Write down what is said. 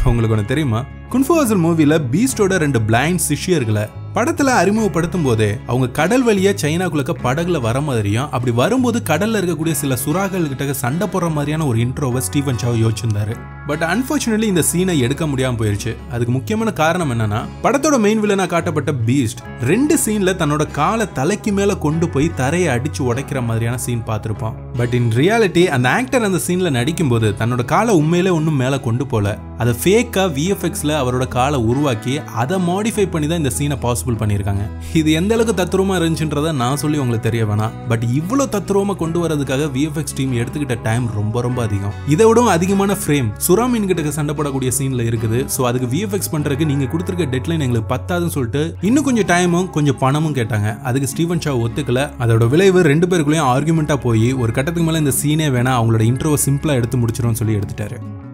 உங்களுக்கு ஒன்று தெரியுமா, குன்ஃபு ஹாசல் மூவில பீஸ்டோட 2 பிளைண்ட் சிஷ்யர்களை படத்துல அறிமுகப்படுத்தும் போதே அவங்க கடல் வழியா சைனாக்குள்ள படகுல வர மாதிரியும், அப்படி வரும்போது கடல்ல இருக்கக்கூடிய சில சுறாக்கள் கிட்ட சண்டை போடுற மாதிரியான ஒரு இன்ட்ரோவை ஸ்டீவன் சாவ் யோசிச்சிருந்தாரு. பட் அன்பார்ச்சுனேட்லி இந்த சீனை எடுக்க முடியாம போயிருச்சு. அதுக்கு முக்கியமான காரணம் என்னன்னா, படத்தோட மெயின் வில்லனா காட்டப்பட்ட பீஸ்ட் 2 சீன்ல தன்னோட காலை தலைக்கு மேல கொண்டு போய் தரையை அடிச்சு உடைக்கிற மாதிரியான சீன் பார்த்திருப்பான். பட் இன் ரியாலிட்டி அந்த ஆக்டர் அந்த சீன்ல நடிக்கும் போது தன்னோட காலை உண்மையிலே ஒன்னும் மேல கொண்டு போல, அதை ஃபேக்கா விஎஃப்எக்ஸ்ல அவரோட காலை உருவாக்கி அதை மாடிஃபை பண்ணி தான் இந்த சீனை பாசிபிள் பண்ணியிருக்காங்க. இது எந்த அளவுக்கு தத்ரூபமா இருந்துச்சுன்றதை நான் சொல்லி உங்களுக்கு தெரிய வேணாம். பட் இவ்வளவு தத்ரூபமா கொண்டு வரதுக்காக விஎஃப்எக்ஸ் டீம் எடுத்துக்கிட்ட டைம் ரொம்ப அதிகம். இதை விட அதிகமான ஃப்ரேம் சுறாமீன் கிட்ட சண்டை போடக்கூடிய சீன்ல இருக்குது. ஸோ அதுக்கு விஎஃப்எக்ஸ் பண்றதுக்கு நீங்க கொடுத்துருக்க டெட்லைன் எங்களுக்கு பத்தாதுன்னு சொல்லிட்டு இன்னும் கொஞ்சம் டைமும் கொஞ்சம் பணமும் கேட்டாங்க. அதுக்கு ஸ்டீவன் சாவ் ஒத்துக்கல. அதோட விளைவு 2 பேருக்குள்ளேயும் ஆர்குமெண்டா போய் ஒரு கட்டத்துக்கு மேல இந்த சீனே வேணா, அவங்களோட இன்ட்ரோவை சிம்பிளா எடுத்து முடிச்சிடும் சொல்லி எடுத்துட்டாரு.